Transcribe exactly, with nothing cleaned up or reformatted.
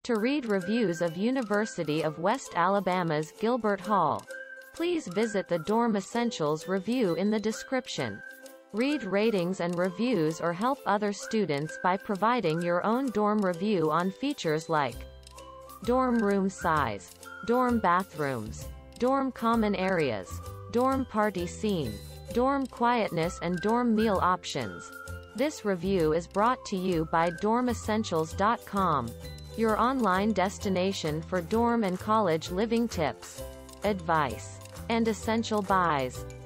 To read reviews of University of West Alabama's Gilbert Hall, please visit the Dorm Essentials review in the description. Read ratings and reviews or help other students by providing your own dorm review on features like dorm room size, dorm bathrooms, dorm common areas, dorm party scene, dorm quietness and dorm meal options. This review is brought to you by dorm essentials dot com, your online destination for dorm and college living tips, advice, and essential buys.